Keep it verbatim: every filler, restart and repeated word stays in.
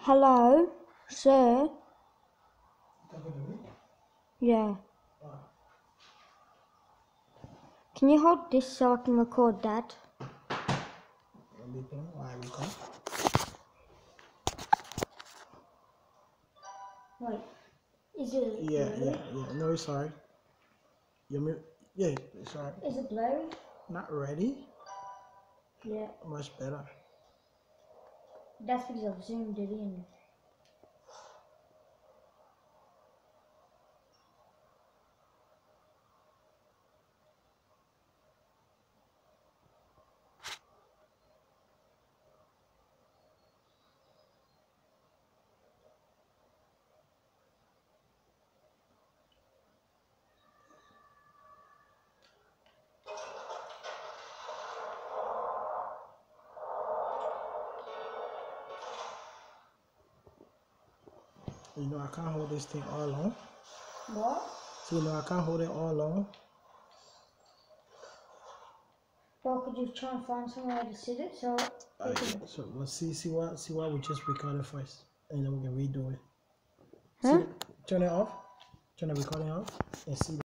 Hello, sir. Yeah. Can you hold this so I can record that? Wait, is it Yeah, blurry? yeah, yeah. No, it's alright. You yeah, it's alright. Is it blurry? Not ready? Yeah. Much better. That's because I've zoomed it in. You know, I can't hold this thing all long. What? So, you know, I can't hold it all long. Well, could you try and find somewhere to sit it so Uh, can... so, we'll see, see what, see what we just recorded first. And then we can redo it. Huh? See, turn it off. Turn the recording off. And see.